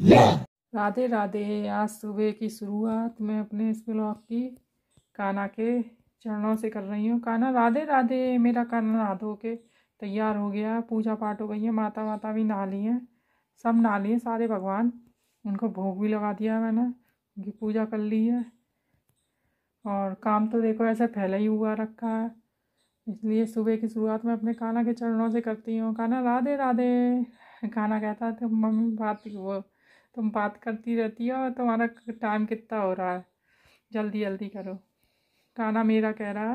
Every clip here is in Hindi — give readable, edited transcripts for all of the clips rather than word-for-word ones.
राधे राधे। आज सुबह की शुरुआत मैं अपने इस ब्लॉग की कान्हा के चरणों से कर रही हूँ। कान्हा राधे राधे। मेरा कान्हा नहा धो के तैयार हो गया, पूजा पाठ हो गई है, माता वाता भी नहा ली हैं, सब नहा लिए सारे भगवान। उनको भोग भी लगा दिया है मैंने, उनकी पूजा कर ली है। और काम तो देखो ऐसे फैला ही हुआ रखा है, इसलिए सुबह की शुरुआत मैं अपने कान्हा के चरणों से करती हूँ। कान्हा राधे राधे। कान्हा कहता है तुम मम्मी तुम बात करती रहती हो, तुम्हारा टाइम कितना हो रहा है, जल्दी जल्दी करो। कान्हा मेरा कह रहा है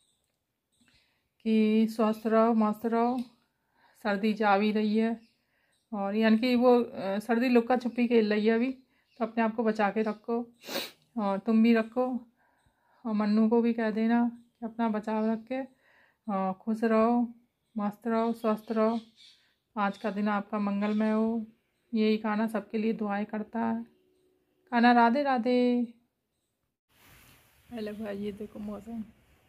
कि स्वस्थ रहो, मस्त रहो, सर्दी जा भी रही है, और यानी कि वो सर्दी लुक्का छुपी खेल रही है अभी, तो अपने आप को बचा के रखो, और तुम भी रखो, और मन्नू को भी कह देना कि अपना बचाव रख के खुश रहो, मस्त रहो, स्वस्थ रहो, आज का दिन आपका मंगलमय हो। यही कान्हा सबके लिए दुआएं करता है। कान्हा राधे राधे। हेलो भाई, ये देखो मौसम,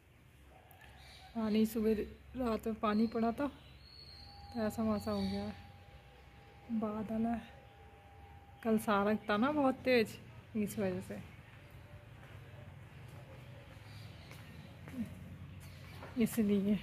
पानी सुबह रात में पानी पड़ा था तो ऐसा मौसम हो गया है, बादल है। कल सारंग था ना बहुत तेज, इस वजह से। इसलिए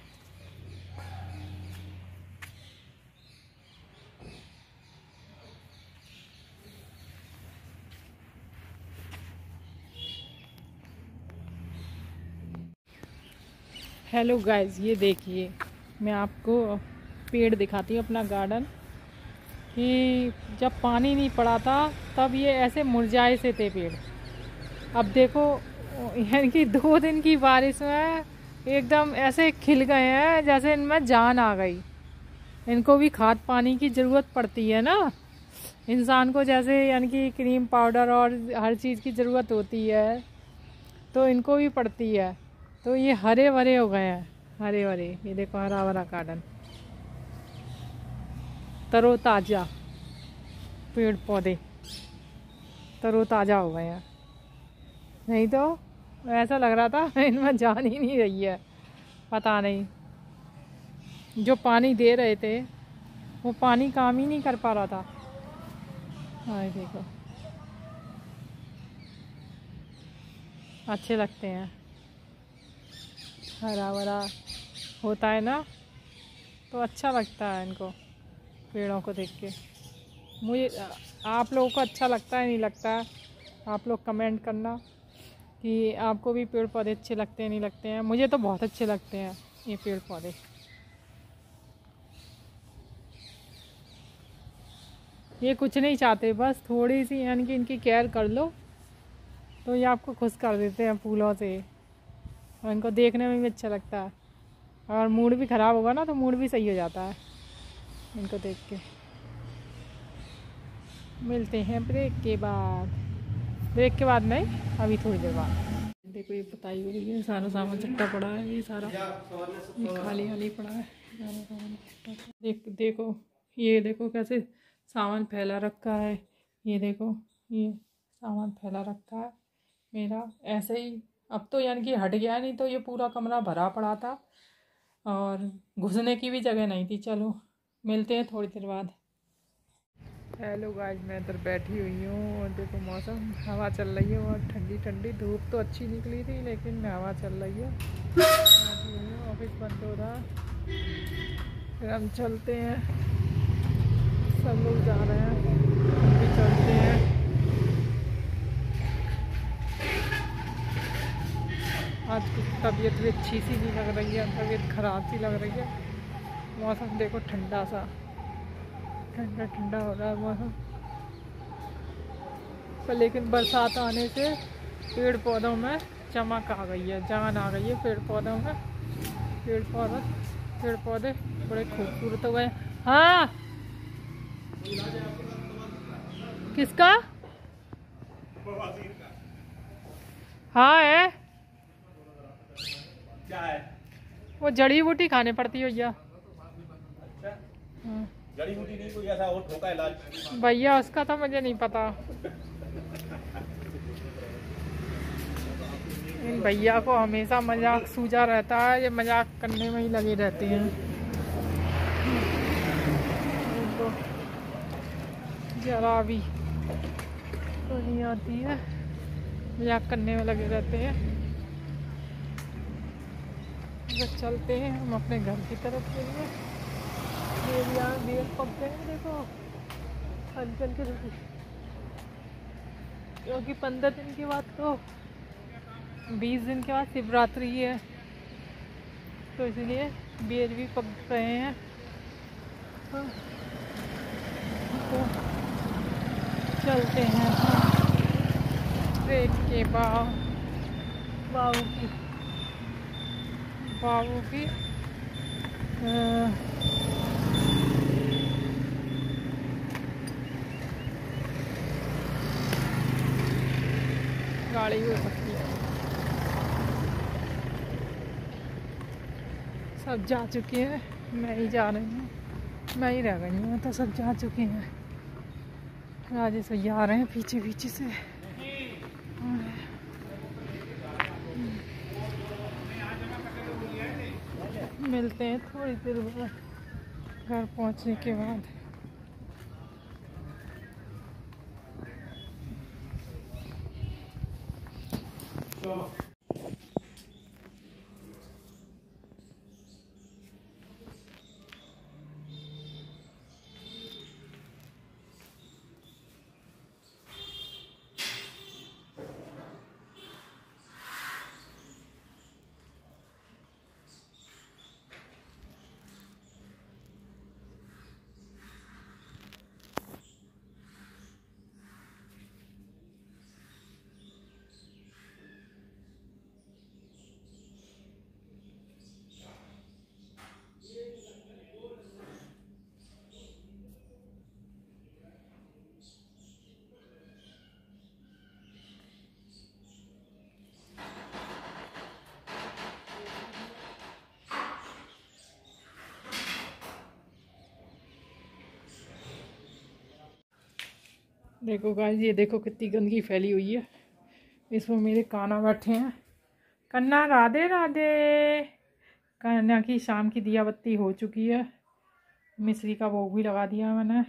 हेलो गाइस, ये देखिए मैं आपको पेड़ दिखाती हूँ अपना गार्डन, कि जब पानी नहीं पड़ा था तब ये ऐसे मुरझाए से थे पेड़। अब देखो यानी कि 2 दिन की बारिश में एकदम ऐसे खिल गए हैं जैसे इनमें जान आ गई। इनको भी खाद पानी की ज़रूरत पड़ती है ना, इंसान को जैसे यानी कि क्रीम पाउडर और हर चीज़ की ज़रूरत होती है, तो इनको भी पड़ती है। तो ये हरे भरे हो गए हैं, हरे भरे। ये देखो हरा भरा गार्डन, तरोताज़ा पेड़ पौधे तरोताज़ा हो गए हैं। नहीं तो ऐसा लग रहा था इनमें जान ही नहीं रही है, पता नहीं जो पानी दे रहे थे वो पानी काम ही नहीं कर पा रहा था। हाँ देखो, अच्छे लगते हैं, हरा भरा होता है ना, तो अच्छा लगता है इनको, पेड़ों को देख के। मुझे आप लोगों को अच्छा लगता है नहीं लगता है, आप लोग कमेंट करना कि आपको भी पेड़ पौधे अच्छे लगते हैं नहीं लगते हैं। मुझे तो बहुत अच्छे लगते हैं ये पेड़ पौधे। ये कुछ नहीं चाहते, बस थोड़ी सी यानी कि इनकी केयर कर लो तो ये आपको खुश कर देते हैं फूलों से, और इनको देखने में भी अच्छा लगता है। और मूड भी ख़राब होगा ना तो मूड भी सही हो जाता है इनको देख के। मिलते हैं ब्रेक के बाद, ब्रेक के बाद नहीं, अभी थोड़ी देर बाद। देखो ये बताई हो रही है, सारा सामान चट्टा पड़ा है, ये सारा ये खाली खाली पड़ा है, सारा सामान। देखो ये देखो कैसे सामान फैला रखा है, ये देखो ये सामान फैला रखा है मेरा ऐसे ही। अब तो यानी कि हट गया, नहीं तो ये पूरा कमरा भरा पड़ा था और घुसने की भी जगह नहीं थी। चलो मिलते हैं थोड़ी देर बाद। हेलो गाइस, मैं इधर बैठी हुई हूँ और देखो मौसम, हवा चल रही है बहुत ठंडी ठंडी। धूप तो अच्छी निकली थी लेकिन हवा चल रही है। ऑफिस बंद हो रहा, फिर हम चलते हैं, सब लोग जा रहे हैं, हम भी चलते हैं। आज की तबीयत भी अच्छी सी नहीं लग रही है, तबीयत ख़राब सी लग रही है। मौसम देखो ठंडा सा, ठंडा ठंडा हो रहा है मौसम पर, लेकिन बरसात आने से पेड़ पौधों में चमक आ गई है, जान आ गई है पेड़ पौधों में। पेड़ पौधे बड़े खूबसूरत हो गए। हाँ किसका? हाँ है, क्या है? वो जड़ी बूटी खाने पड़ती है भैया। हाँ। जड़ी बूटी नहीं, कोई ऐसा और ठोका इलाज भैया, उसका तो मुझे नहीं पता। इन भैया को हमेशा मजाक सूझा रहता है, ये मजाक करने में ही लगे रहते हैं। जरा भी तो नहीं आती है, मजाक करने में लगे रहते हैं। बस चलते हैं हम अपने घर की तरफ के लिए। देर यहाँ देर पक गए हैं, देखो हलचल के रुकी, क्योंकि 15 दिन के बाद तो 20 दिन के बाद शिवरात्रि है, तो इसलिए बेर भी पक रहे हैं। हाँ, तो चलते हैं ट्रेन के बाबू की गाड़ी हो सकती है। सब जा चुके हैं, मैं ही जा रही हूँ, मैं ही रह गई हूँ, तो सब जा चुके हैं। राजेश भैया आ रहे हैं पीछे पीछे से। मिलते हैं थोड़ी देर बाद घर पहुँचने के बाद। देखो गाइस, ये देखो कितनी गंदगी फैली हुई है। इसमें मेरे कान्हा बैठे हैं। कन्ना राधे राधे। कन्या की शाम की दिया बत्ती हो चुकी है, मिश्री का भोग भी लगा दिया मैंने।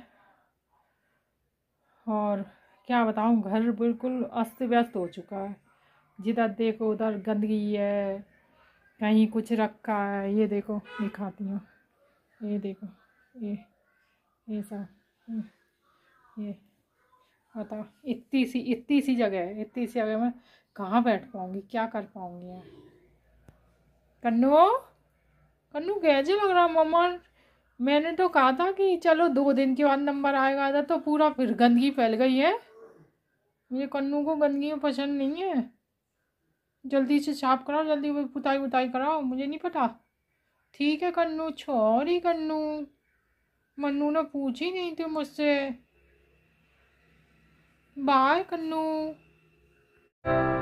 और क्या बताऊं, घर बिल्कुल अस्त व्यस्त हो चुका है। जिधर देखो उधर गंदगी है, कहीं कुछ रखा है। ये देखो, दिखाती हूँ, ये देखो, ये सब, ये बताओ, इतनी सी जगह है, इतनी सी जगह में कहाँ बैठ पाऊंगी, क्या कर पाऊंगी यार। कन्नू कन्नू कैसे लग रहा मम्मा? मैंने तो कहा था कि चलो 2 दिन के बाद नंबर आएगा था, तो पूरा फिर गंदगी फैल गई है। मुझे कन्नू को गंदगी पसंद नहीं है। जल्दी से साफ कराओ, जल्दी पुताई उताई कराओ, मुझे नहीं पता। ठीक है कन्नू, छोरी कन्नू, मन्नू ने पूछी नहीं थी मुझसे। बाय कन्नू।